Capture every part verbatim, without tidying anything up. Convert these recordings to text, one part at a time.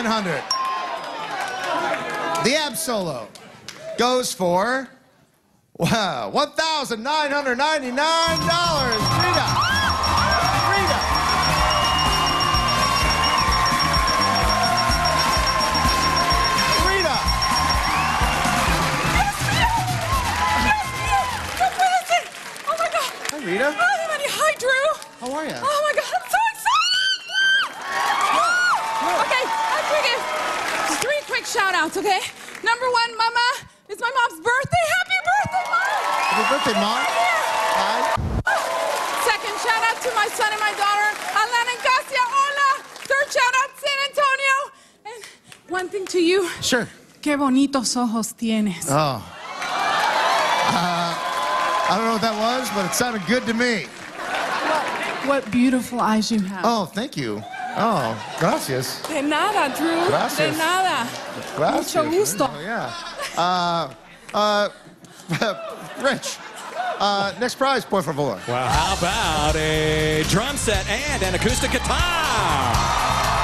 seven hundred. The Ab-Solo goes for wow, one thousand nine hundred ninety-nine dollars. Rita. Rita. Rita. Oh my God. Hi, Rita. Hi, Drew. How are you? Oh my God, I'm so excited. Okay, I'll take it. Just three quick shout outs, okay? Number one, Mama. It's my mom's birthday. Happy birthday, Mom. Happy birthday, Mom. Hi. Second shout out to my son and my daughter, Alan and Cassia. Hola. Third shout out, San Antonio. And one thing to you. Sure. Qué bonitos ojos tienes. Oh. Uh, I don't know what that was, but it sounded good to me. What beautiful eyes you have. Oh, thank you. Oh, gracias. De nada, Drew. Gracias. De nada. Gracias. Mucho gusto. Oh, yeah. Uh, uh, Rich, uh, next prize, por favor. Well, how about a drum set and an acoustic guitar?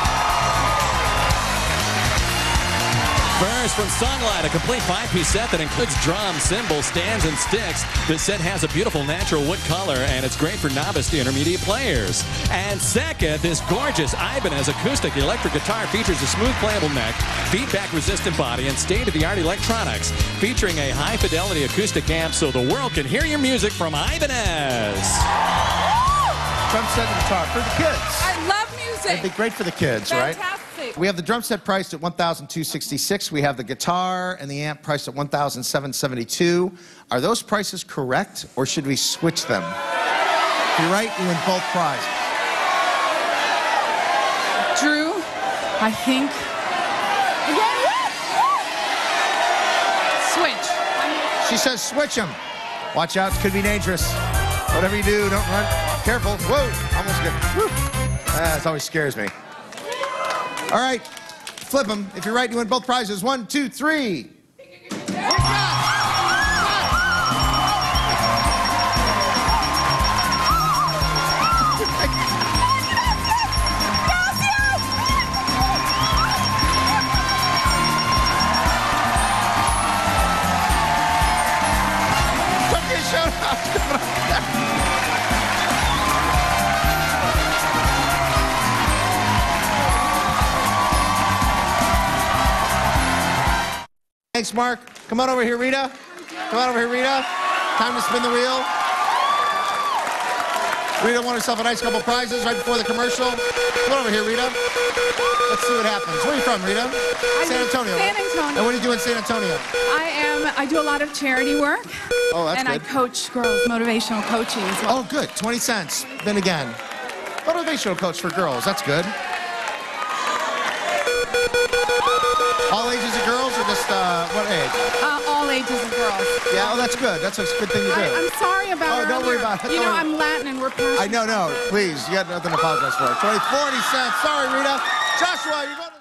First from Sunlight, a complete five-piece set that includes drums, cymbals, stands, and sticks. This set has a beautiful natural wood color, and it's great for novice to intermediate players. And second, this gorgeous Ibanez acoustic electric guitar features a smooth playable neck, feedback-resistant body, and state-of-the-art electronics, featuring a high-fidelity acoustic amp so the world can hear your music from Ibanez. Drum set and guitar for the kids. I love music. It'd be great for the kids, right? Fantastic. We have the drum set priced at one thousand two hundred sixty-six dollars. We have the guitar and the amp priced at one thousand seven hundred seventy-two dollars. Are those prices correct, or should we switch them? If you're right, you win both prizes. Drew, I think... Switch. She says switch them. Watch out, it could be dangerous. Whatever you do, don't run. Careful. Whoa, almost good. Woo. That always scares me. All right, flip them. If you're right, you win both prizes. One, two, three. Thanks, Mark. Come on over here, Rita. Come on over here, Rita. Time to spin the wheel. Rita won herself a nice couple prizes right before the commercial. Come on over here, Rita. Let's see what happens. Where are you from, Rita? I San Antonio. San Antonio. And what do you do in San Antonio? I am, I do a lot of charity work. Oh, that's and good. I coach girls, motivational coaching as well. Oh, good. twenty cents. Then again. Motivational coach for girls. That's good. All ages of girls or just, uh, what age? Uh, all ages of girls. Yeah, oh, that's good. That's a good thing to do. I, I'm sorry about Oh, don't worry about it. You Don't know, worry. I'm Latin and we're passionate. I know, no. Please, you got nothing to apologize for. twenty, forty cents. Sorry, Rita. Joshua, you're going to...